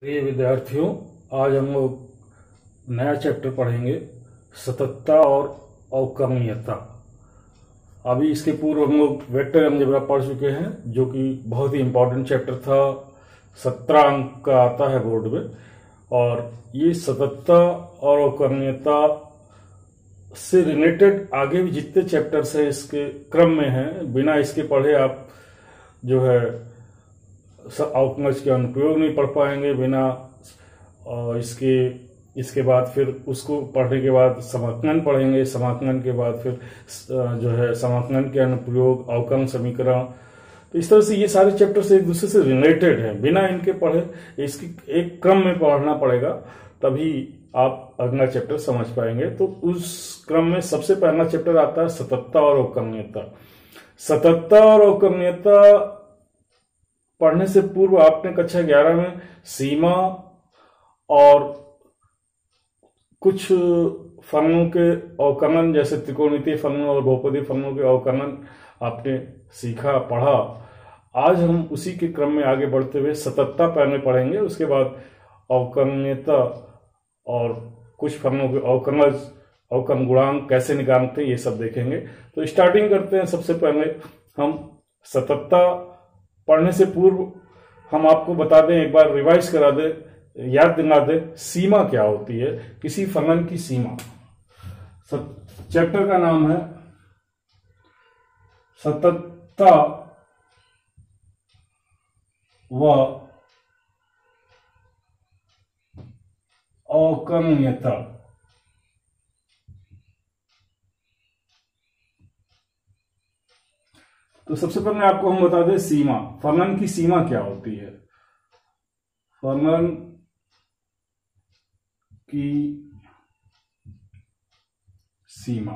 प्रिय विद्यार्थियों, आज हम लोग नया चैप्टर पढ़ेंगे, सततता और अवकरणीयता। अभी इसके पूर्व हम लोग वेक्टर अलजेब्रा पढ़ चुके हैं, जो कि बहुत ही इम्पोर्टेंट चैप्टर था। 17 अंक का आता है बोर्ड में। और ये सततता और अवकरणीयता से रिलेटेड आगे भी जितने चैप्टर्स हैं इसके क्रम में हैं, बिना इसके पढ़े आप जो है अवकलज के अनुप्रयोग नहीं पढ़ पाएंगे। बिना इसके बाद फिर उसको पढ़ने के बाद समाकलन पढ़ेंगे, समाकलन के बाद फिर जो है समाकलन के अनुप्रयोग, अवकलन समीकरण। तो इस तरह से ये सारे चैप्टर्स एक दूसरे से रिलेटेड हैं। बिना इनके पढ़े इसकी एक क्रम में पढ़ना पड़ेगा, तभी आप अगला चैप्टर समझ पाएंगे। तो उस क्रम में सबसे पहला चैप्टर आता है सततता और अवकरणीयता। सततता और अवकरणीयता पढ़ने से पूर्व आपने कक्षा 11 में सीमा और कुछ फलनों के अवकलन, जैसे त्रिकोणमितीय फलनों और बहुपदीय फलनों के अवकलन आपने सीखा, पढ़ा। आज हम उसी के क्रम में आगे बढ़ते हुए सततता पहले पढ़ेंगे, उसके बाद अवकरणीयता और कुछ फलनों के अवकलन गुणांक कैसे निकालते हैं ये सब देखेंगे। तो स्टार्टिंग करते हैं। सबसे पहले हम सततता पढ़ने से पूर्व हम आपको बता दें, एक बार रिवाइज करा दें, याद दिला दें सीमा क्या होती है, किसी फलन की सीमा। चैप्टर का नाम है सततता व अवकरणीयता। तो सबसे पहले आपको हम बता दें सीमा, फलन की सीमा क्या होती है। फलन की सीमा,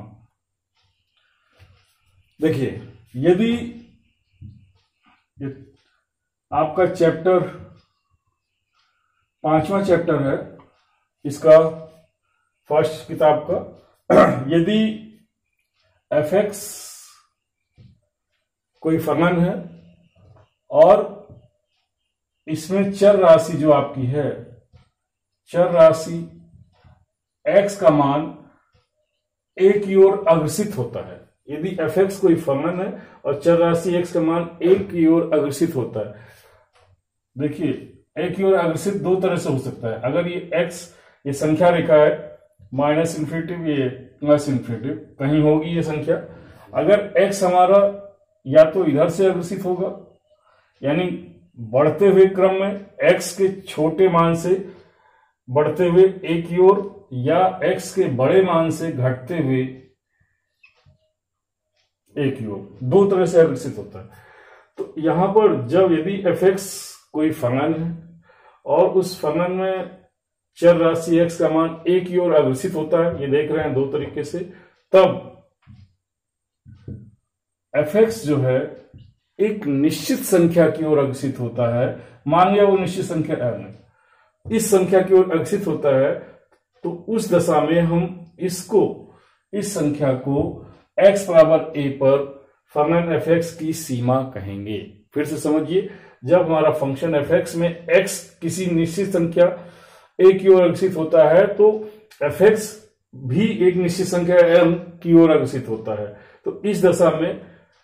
देखिए, यदि आपका चैप्टर 5वां चैप्टर है इसका, फर्स्ट किताब का, यदि f(x) कोई फलन है और इसमें चर राशि जो आपकी है, चर राशि x का मान a की ओर अग्रसित होता है। यदि f(x) कोई फलन है और चर राशि x का मान a की ओर अग्रसित होता है, देखिए a की ओर अग्रसित दो तरह से हो सकता है। अगर ये x, ये संख्या रेखा है, माइनस इन्फिनिटी, ये प्लस इन्फिनिटी, कहीं होगी ये संख्या। अगर x हमारा या तो इधर से अग्रसित होगा, यानी बढ़ते हुए क्रम में x के छोटे मान से बढ़ते हुए a की ओर, या x के बड़े मान से घटते हुए a की ओर, दो तरह से अग्रसित होता है। तो यहां पर जब यदि f(x) कोई फलन है और उस फलन में चर राशि x का मान a की ओर अग्रसित होता है, ये देख रहे हैं दो तरीके से, तब f(x) जो है एक निश्चित संख्या की ओर अग्रसित होता है। मान लिया वो निश्चित संख्या m है, इस संख्या की ओर अग्रसित होता है, तो उस दशा में हम इस संख्या को x बराबर a पर फलन f(x) की सीमा कहेंगे। फिर से समझिए, जब हमारा फंक्शन f(x) में x किसी निश्चित संख्या a की ओर अग्रसित होता है, तो f(x) भी एक निश्चित संख्या m की ओर अग्रसित होता है। तो इस दशा में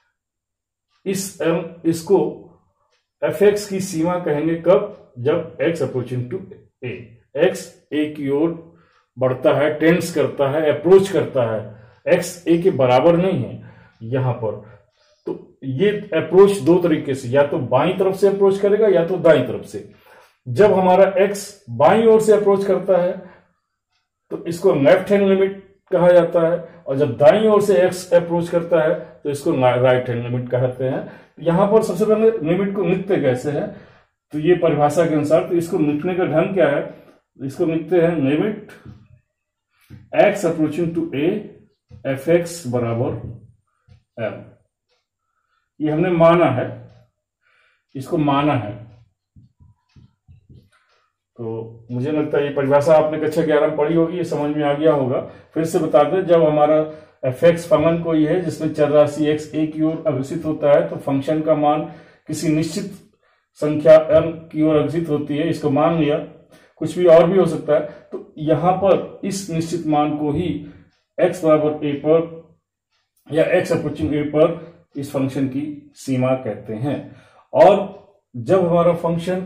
इसको f(x) की सीमा कहेंगे कब? जब x approaching to a, x a की ओर बढ़ता है, टेंड्स करता है, अप्रोच करता है, x a के बराबर नहीं है यहां पर। तो ये अप्रोच दो तरीके से, या तो बाईं तरफ से अप्रोच करेगा या तो दाईं तरफ से। जब हमारा x बाईं ओर से अप्रोच करता है तो इसको लेफ्ट हैंड लिमिट कहा जाता है, और जब दाईं ओर से x अप्रोच करता है तो इसको राइट हैंड लिमिट कहते हैं। यहां पर सबसे पहले लिमिट को लिखते कैसे हैं, तो ये परिभाषा के अनुसार, तो इसको लिखने का ढंग क्या है, इसको लिखते हैं limit x approaching to a f(x) बराबर m। ये हमने माना है, इसको माना है। तो मुझे लगता है ये परिभाषा आपने कक्षा 11 में पढ़ी होगी, ये समझ में आ गया होगा। फिर से बता दें, जब हमारा f(x) फलन कोई है जिसमें चर राशि x a की ओर अग्रसित होता है, तो फंक्शन का मान किसी निश्चित संख्या n की ओर अग्रसित होती है, इसको मान लिया, कुछ भी और भी हो सकता है, तो यहां पर इस निश्चित मान को ही x बराबर a पर या x अप्रोचिंग a पर इस फंक्शन की सीमा कहते हैं। और जब हमारा फंक्शन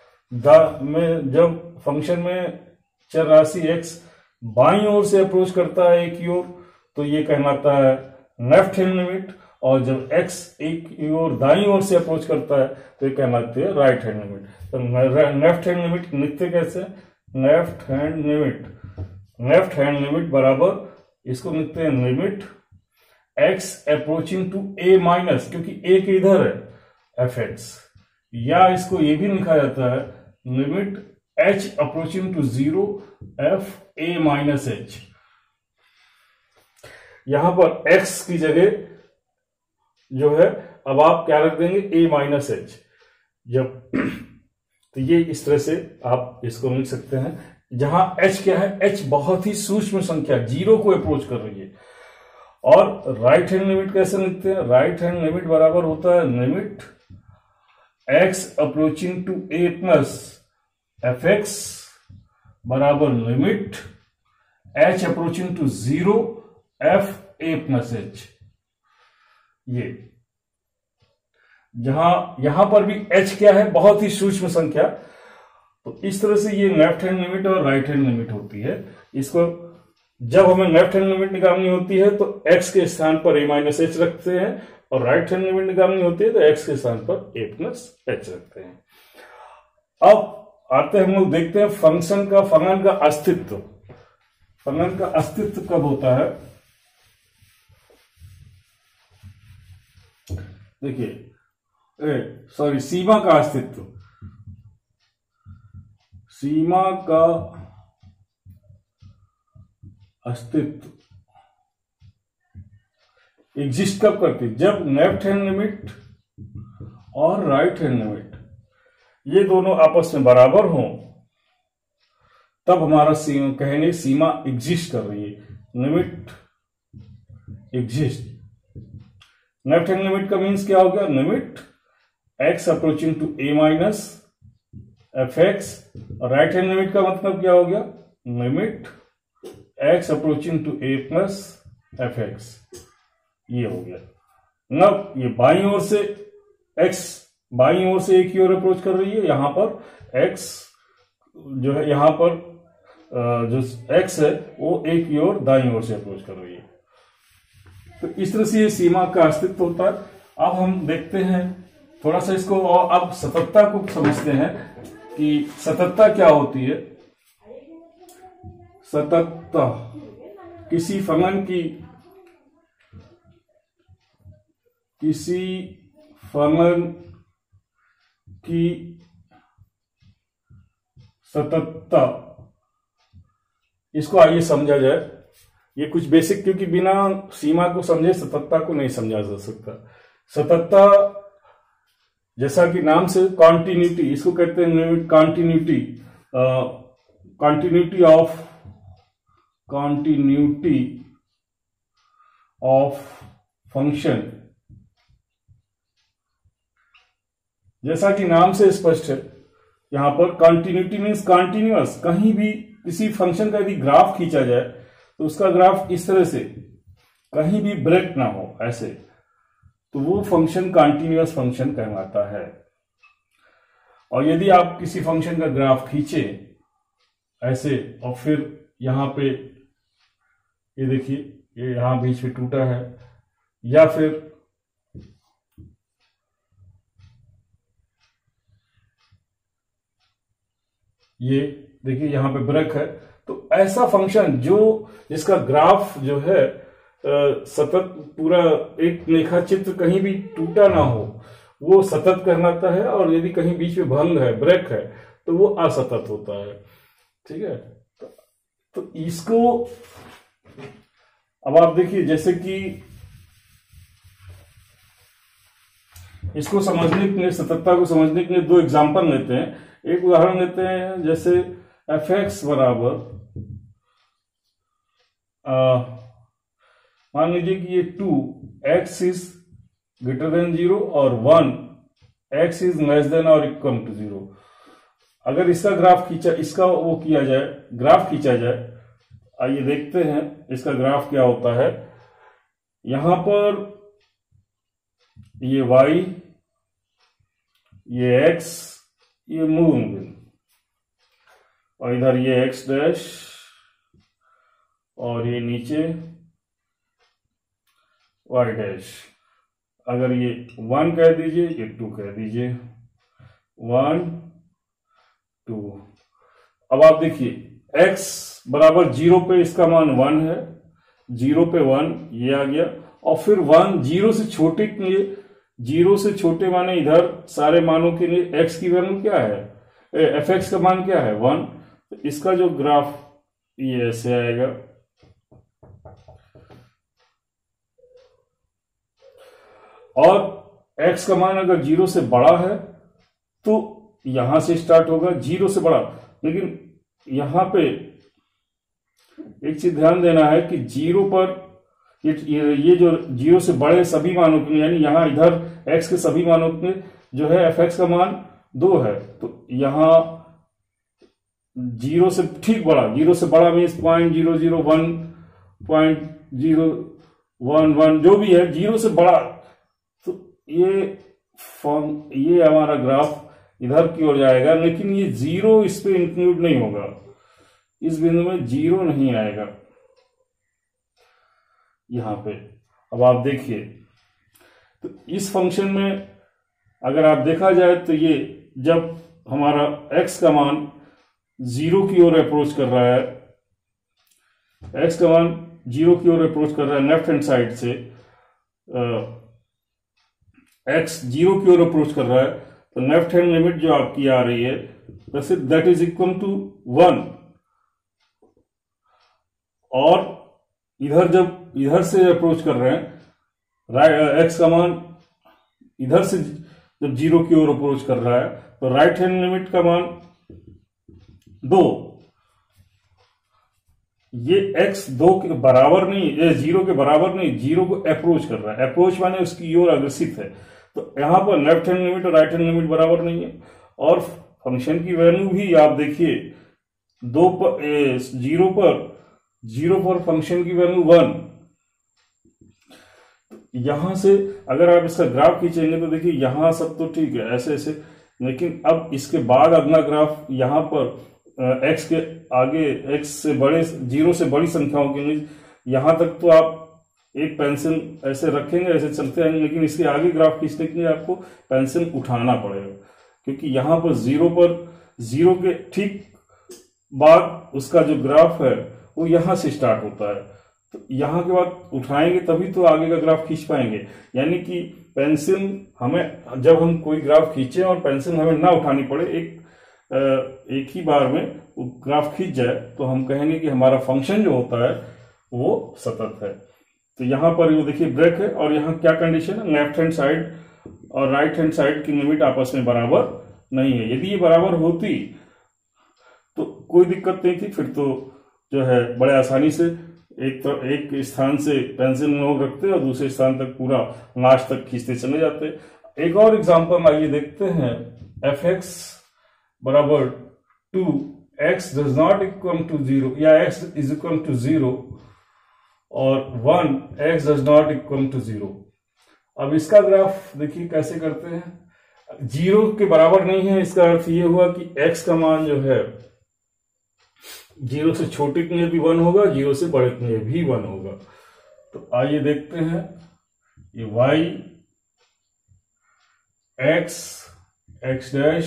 जब फंक्शन में चर राशि x बाईं ओर से अप्रोच करता है एक की ओर, तो ये कहलाता है लेफ्ट हैंड लिमिट, और जब x एक की ओर दाईं ओर से अप्रोच करता है तो ये कहलाती है राइट हैंड लिमिट। तो लेफ्ट हैंड लिमिट लिखते कैसे? लेफ्ट हैंड लिमिट बराबर इसको लिखते हैं limit x approaching to a minus, क्योंकि a के इधर है fx, या इसको ये भी लिखा जाता है limit h approaching to 0 f a minus h। यहां पर x की जगह जो है अब आप क्या रख देंगे? a minus h। जब तो ये इस तरह से आप इसको लिख सकते हैं, जहां h क्या है? h बहुत ही सूक्ष्म संख्या 0 को अप्रोच कर रही है। और राइट हैंड लिमिट कैसे लिखते हैं? राइट हैंड लिमिट बराबर होता है limit x approaching to a plus fx बराबर limit h approaching to 0 f a plus h। ये जहां यहां पर भी h क्या है? बहुत ही सूक्ष्म संख्या। तो इस तरह से ये लेफ्ट हैंड लिमिट और राइट हैंड लिमिट होती है। इसको जब हमें लेफ्ट हैंड लिमिट निकालनी होती है तो x के स्थान पर a माइनस h रखते हैं, और राइट हैंड लिमिट निकालनी होती है तो x के स्थान पर a प्लस h रखते हैं। अब आते हैं हम लोग देखते हैं फंक्शन का अस्तित्व। फंक्शन का अस्तित्व कब होता है? देखिए, सीमा का अस्तित्व। सीमा का अस्तित्व एग्जिस्ट कब करती? जब लेफ्ट हैंड लिमिट और राइट हैंड लिमिट ये दोनों आपस में बराबर हों, तब हमारा कहेंगे सीमा एग्जिस्ट कर रही है, limit exist. Left hand limit का मीन्स क्या हो गया? Limit x approaching to a minus fx, और राइट हैंड लिमिट का मतलब क्या हो गया? Limit x approaching to a plus fx। ये हो गया। मतलब ये बाईं ओर से x बाईं ओर से a की ओर अप्रोच कर रही है, यहां पर x जो है, यहां पर जो x है वो a की ओर दाईं ओर से अप्रोच कर रही है। तो इस तरह से ये सीमा का अस्तित्व होता है। अब हम देखते हैं थोड़ा सा इसको, और अब सततता को समझते हैं कि सततता क्या होती है। सततता किसी फलन की सततता, इसको आइए समझा जाए। ये कुछ बेसिक, क्योंकि बिना सीमा को समझे सततता को नहीं समझा जा सकता। सततता जैसा कि नाम से कॉन्टिन्यूटी, इसको कहते हैं कॉन्टिन्यूटी, कॉन्टिन्यूटी ऑफ फंक्शन। जैसा कि नाम से स्पष्ट है, यहां पर कॉन्टिन्यूटी मीन्स कॉन्टिन्यूअस। कहीं भी किसी फंक्शन का यदि ग्राफ खींचा जाए तो उसका ग्राफ इस तरह से कहीं भी ब्रेक ना हो, ऐसे, तो वो फंक्शन कॉन्टिन्यूअस फंक्शन कहलाता है। और यदि आप किसी फंक्शन का ग्राफ खींचे ऐसे, और फिर यहां पे ये देखिए, ये यहां बीच में टूटा है, या फिर ये देखिए यहां पे ब्रेक है, तो ऐसा फंक्शन जिसका ग्राफ जो है सतत पूरा एक रेखा चित्र कहीं भी टूटा ना हो, वो सतत कहलाता है। और यदि कहीं बीच में भंग है, ब्रेक है, तो वो असतत होता है। ठीक है, तो इसको अब आप देखिए, जैसे कि इसको समझने के लिए, सततता को समझने के लिए दो एग्जांपल लेते हैं। एक उदाहरण लेते हैं, जैसे fx बराबर, मान लीजिए कि ये 2 x इज ग्रेटर देन 0 और 1 x इज लेस देन और इक्वल टू 0। अगर इसका ग्राफ खींचा, इसका वो किया जाए, ग्राफ खींचा जाए, आइए देखते हैं इसका ग्राफ क्या होता है। यहां पर ये y, ये x, ये मूविंग बिंदु, और इधर ये x डैश, और ये नीचे y डैश। अगर ये 1 कह दीजिए, ये 2 कह दीजिए, 1 2। अब आप देखिए x बराबर 0 पे इसका मान 1 है, 0 पे 1 ये आ गया, और फिर 1 0 से छोटे के लिए, 0 से छोटे माने इधर सारे मानों के लिए x की वैल्यू क्या है, fx का मान क्या है 1। तो इसका जो ग्राफ ये ऐसे आएगा, और x का मान अगर 0 से बड़ा है तो यहां से स्टार्ट होगा 0 से बड़ा। लेकिन यहां पे एक चीज ध्यान देना है कि 0 पर ये जो 0 से बड़े सभी मानों के, यानी यहां इधर x के सभी मानों के जो है fx का मान 2 है, तो यहां 0 से ठीक बड़ा, 0 से बड़ा मीन्स 0.001, 0.011 जो भी है 0 से बड़ा। तो ये हमारा ग्राफ इधर की ओर जाएगा, लेकिन ये 0 इस पे इंक्लूड नहीं होगा, इस बिंदु में 0 नहीं आएगा यहां पे। अब आप देखिए, तो इस फंक्शन में अगर आप देखा जाए तो ये जब हमारा x का मान 0 की ओर अप्रोच कर रहा है, x का मान 0 की ओर अप्रोच कर रहा है लेफ्ट हैंड साइड से, x 0 की ओर अप्रोच कर रहा है, तो लेफ्ट हैंड लिमिट जो आपकी आ रही है वैसे दैट इज इक्वल टू 1। और इधर जब इधर से अप्रोच कर रहे हैं, x का मान इधर से जब 0 की ओर अप्रोच कर रहा है, तो राइट हैंड लिमिट का मान 2। ये x 2 के बराबर नहीं, ये 0 के बराबर नहीं, 0 को अप्रोच कर रहा है, अप्रोच माने उसकी ओर अग्रसित है। तो यहां पर लेफ्ट हैंड लिमिट और राइट हैंड लिमिट बराबर नहीं है। और फंक्शन की वैल्यू भी आप देखिए 0 पर फंक्शन की वैल्यू 1। यहां से अगर आप इसका ग्राफ खींचेंगे तो देखिए यहां सब तो ठीक है ऐसे ऐसे, लेकिन अब इसके बाद अगला ग्राफ यहां पर x के आगे, x से बड़े, 0 से बड़ी संख्याओं के लिए यहां तक तो आप एक पेंसिल ऐसे रखेंगे, ऐसे चलते आएंगे, लेकिन इसके आगे ग्राफ खींचने के लिए आपको पेंसिल उठाना पड़ेगा, क्योंकि यहां पर 0 के ठीक बाद उसका जो ग्राफ है वो यहां से स्टार्ट होता है। तो यहां के बाद उठाएंगे तभी तो आगे का ग्राफ खींच पाएंगे। यानी कि पेंसिल हमें, जब हम कोई ग्राफ खींचे और पेंसिल हमें ना उठानी पड़े, एक ही बार में वो ग्राफ खींच जाए, तो हम कहेंगे कि हमारा फंक्शन जो होता है वो सतत है। तो यहां पर वो देखिए ब्रेक है, और यहां क्या कंडीशन है, लेफ्ट हैंड साइड और राइट हैंड साइड की लिमिट आपस में बराबर नहीं है। यदि ये बराबर होती तो कोई दिक्कत नहीं थी, फिर तो जो है बड़े आसानी से एक स्थान से पेंसिल नोक रखते और दूसरे स्थान तक पूरा लास्ट तक खींचते चले जाते। एक और एग्जांपल आइए देखते हैं, fx बराबर 2, x does not equal to 0 या x इज इक्वल टू 0 और 1, x does not equal to 0। अब इसका ग्राफ देखिए कैसे करते हैं। 0 के बराबर नहीं है, इसका अर्थ ये हुआ कि x का मान जो है 0 से छोटे के लिए भी 1 होगा, 0 से बड़े के लिए भी 1 होगा। तो आइए देखते हैं, ये y, x, x dash,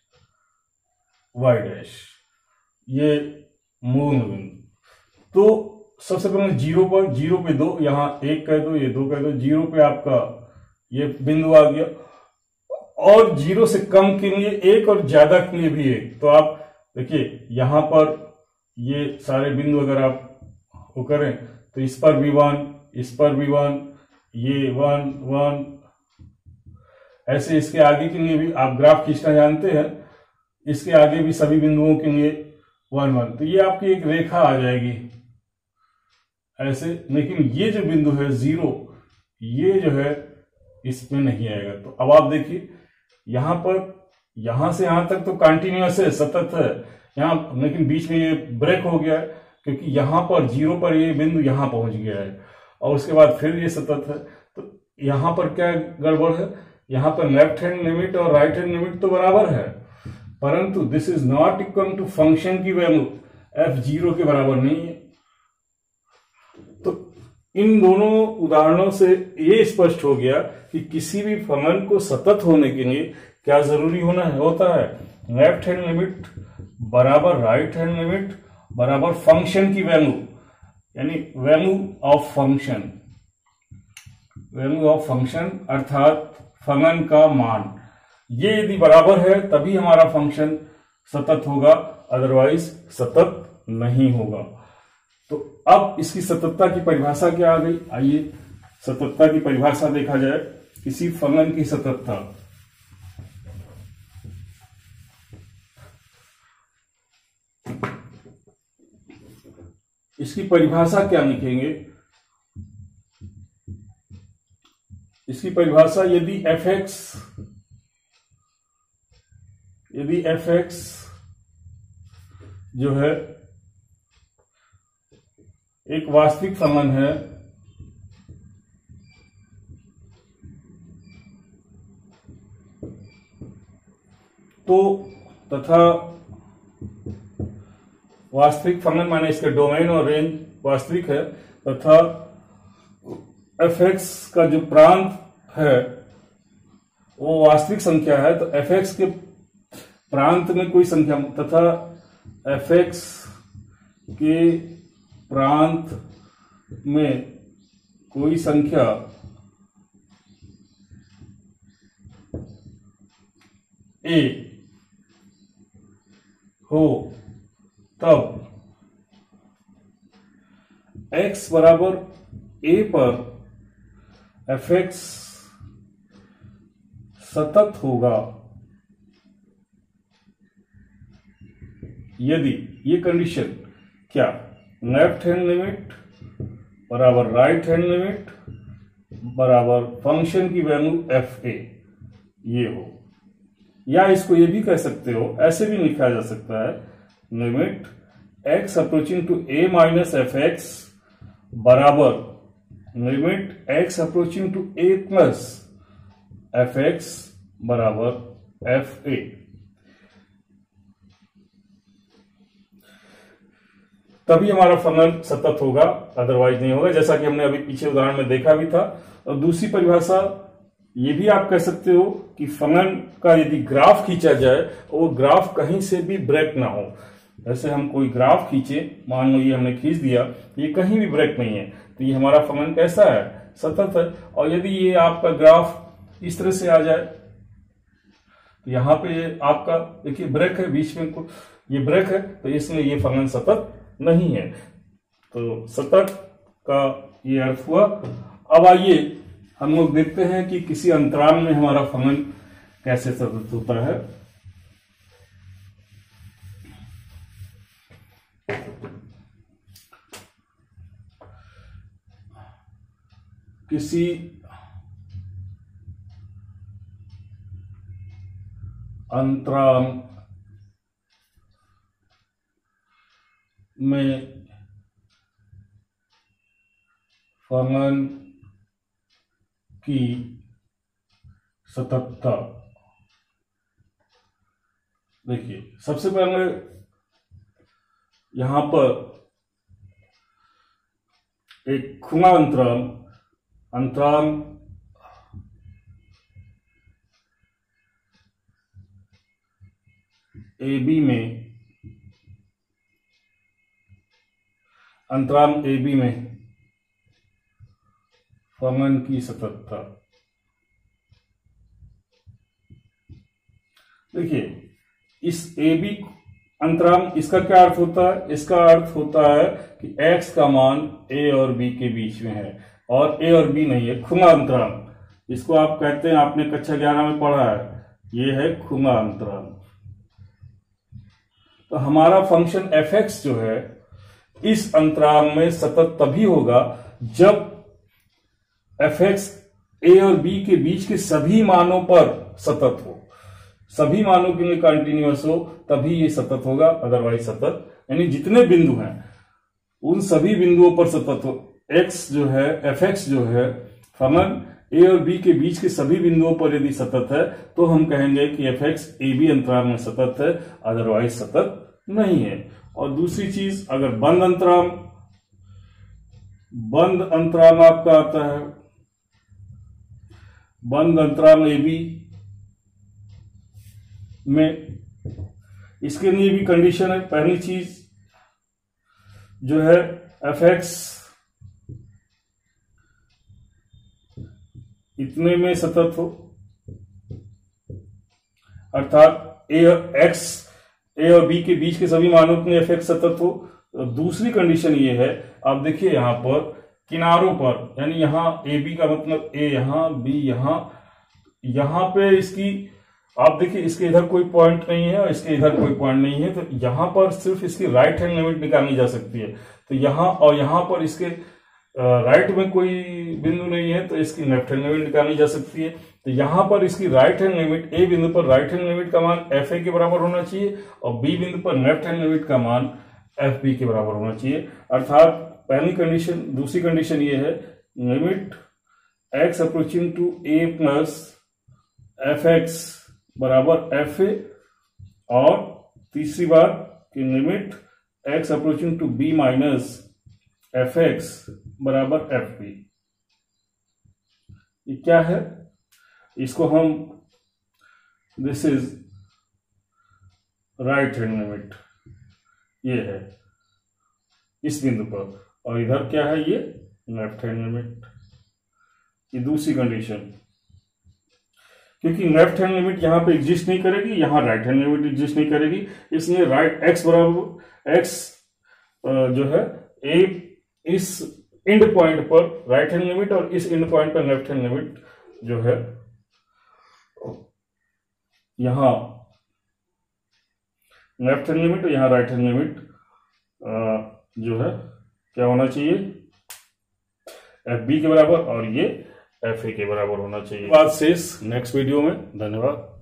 y dash, ये मूल बिंदु। तो सबसे पहले 0 पे 2, यहां 1 कह दो, ये 2 कह दो, 0 पे आपका ये बिंदु आ गया, और 0 से कम के लिए 1 और ज्यादा के लिए भी 1। तो आप देखिए यहां पर ये सारे बिंदु अगर आप वो करें तो इस पर भी 1, इस पर भी 1, ये 1 1, ऐसे इसके आगे के लिए भी आप ग्राफ खींचना जानते हैं, इसके आगे भी सभी बिंदुओं के लिए 1 1। तो ये आपकी एक रेखा आ जाएगी ऐसे, लेकिन ये जो बिंदु है 0, ये जो है इसमें नहीं आएगा। तो अब आप देखिए यहां पर यहां से यहां तक तो कंटिन्यूअस है, सतत है यहां, लेकिन बीच में ये ब्रेक हो गया है क्योंकि यहां पर 0 पर ये बिंदु यहां पहुंच गया है और उसके बाद फिर ये सतत है। तो यहां पर क्या गड़बड़ है, यहां पर लेफ्ट हैंड लिमिट और राइट हैंड लिमिट तो बराबर है, परंतु this is not equal to function की वैल्यू f0 के बराबर नहीं है। तो इन दोनों उदाहरणों से ये स्पष्ट हो गया कि किसी भी फलन को सतत होने के लिए क्या जरूरी होता है, लेफ्ट हैंड लिमिट बराबर राइट हैंड लिमिट बराबर फंक्शन की वैल्यू, यानी वैल्यू ऑफ फंक्शन अर्थात फलन का मान। ये यदि बराबर है तभी हमारा फंक्शन सतत होगा, अदरवाइज सतत नहीं होगा। तो अब इसकी सततता की परिभाषा क्या आ गई, आइए सततता की परिभाषा देखा जाए। किसी फलन की सततता, इसकी परिभाषा क्या लिखेंगे, इसकी परिभाषा यदि fx जो है एक वास्तविक फलन है तो, तथा वास्तविक फलन माने इसके डोमेन और रेंज वास्तविक है, तथा fx का जो प्रांत है वो वास्तविक संख्या है, तो fx के प्रांत में कोई संख्या तथा fx के प्रांत में कोई संख्या a हो तब x बराबर a पर fx सतत होगा यदि ये कंडीशन क्या, लेफ्ट हैंड लिमिट बराबर राइट हैंड लिमिट बराबर फंक्शन की वैल्यू fa ये हो, या इसको ये भी कह सकते हो, ऐसे भी लिखा जा सकता है, limit x approaching to a minus fx बराबर limit x approaching to a plus fx बराबर fa। तभी हमारा फलन सतत होगा, अदरवाइज नहीं होगा, जैसा कि हमने अभी पीछे उदाहरण में देखा भी था। और दूसरी परिभाषा ये भी आप कह सकते हो कि फलन का यदि ग्राफ खींचा जाए वो ग्राफ कहीं से भी ब्रेक ना हो। जैसे हम कोई ग्राफ खींचे, मान लो ये हमने खींच दिया, ये कहीं भी ब्रेक नहीं है, तो ये हमारा फलन कैसा है, सतत है। और यदि ये आपका ग्राफ इस तरह से आ जाए तो यहाँ पे ये आपका देखिए ब्रेक है, बीच में ये ब्रेक है, तो इसलिए ये फलन सतत नहीं है। तो सतत का ये अर्थ हुआ। अब आइए हम लोग देखते हैं कि किसी अंतराल में हमारा फलन कैसे सतत होता है। किसी अंतराल में फलन की सततता, देखिए सबसे पहले यहां पर एक खुला अंतराल AB में, अंतराल AB में फलन की सततता, देखिए इस AB अंतराल, इसका क्या अर्थ होता है, इसका अर्थ होता है कि x का मान a और b के बीच में है और a और b नहीं है, खुला अंतराल। इसको आप कहते हैं, आपने कक्षा 11 में पढ़ा है, ये है खुला अंतराल। तो हमारा फंक्शन fx जो है इस अंतराल में सतत तभी होगा जब fx a और b के बीच के सभी मानों पर सतत हो। सभी मानों के लिए कंटिन्यूअस हो तभी ये सतत होगा, अदरवाइज सतत, यानी जितने बिंदु हैं उन सभी बिंदुओं पर सतत हो। एक्स जो है, एफ एक्स जो है, फलन ए और बी के बीच के सभी बिंदुओं पर यदि सतत है तो हम कहेंगे कि एफ एक्स ए बी अंतराल में सतत है, अदरवाइज सतत नहीं है। और दूसरी चीज, अगर बंद अंतराल आपका आता है, बंद अंतराल ए बी में, इसके लिए भी कंडीशन है। पहली चीज जो है एफ एक्स इतने में सतत हो, अर्थात ए और बी के बीच के सभी मानों के लिए एफ एक्स सतत हो। दूसरी कंडीशन ये है, आप देखिए यहां पर किनारों पर, यानी यहां ए बी का मतलब ए यहां, बी यहां पे इसकी, आप देखिए इसके इधर कोई पॉइंट नहीं है और इसके इधर कोई पॉइंट नहीं है, तो यहां पर सिर्फ इसकी राइट हैंड लिमिट निकाली जा सकती है। तो यहां और यहां पर इसके राइट में कोई बिंदु नहीं है तो इसकी लेफ्ट हैंड लिमिट निकाली जा सकती है। तो यहां पर इसकी राइट हैंड लिमिट, ए बिंदु पर राइट हैंड लिमिट का मान एफ ए के बराबर होना चाहिए और बी बिंदु पर लेफ्ट हैंड लिमिट का मान एफ बी के बराबर होना चाहिए। अर्थात पहली कंडीशन, दूसरी कंडीशन ये है, limit x approaching to a plus f x बराबर एफ ए, और तीसरी बात कि limit x approaching to b minus f x बराबर एफ बी। ये क्या है, इसको हम, this is right hand limit, ये है इस बिंदु पर, और इधर क्या है, ये लेफ्ट हैंड लिमिट। ये दूसरी कंडीशन, क्योंकि लेफ्ट हैंड लिमिट यहां पे एग्जिस्ट नहीं करेगी, यहां राइट हैंड लिमिट एग्जिस्ट नहीं करेगी, इसलिए राइट एक्स बराबर एक्स जो है ए इस एंड पॉइंट पर राइट हैंड लिमिट और इस एंड पॉइंट पर लेफ्ट हैंड लिमिट जो है, यहां लेफ्ट हैंड लिमिट और यहां राइट हैंड लिमिट जो है क्या होना चाहिए, एफ बी के बराबर, और ये एफ ए के बराबर होना चाहिए। बात शेष नेक्स्ट वीडियो में। धन्यवाद।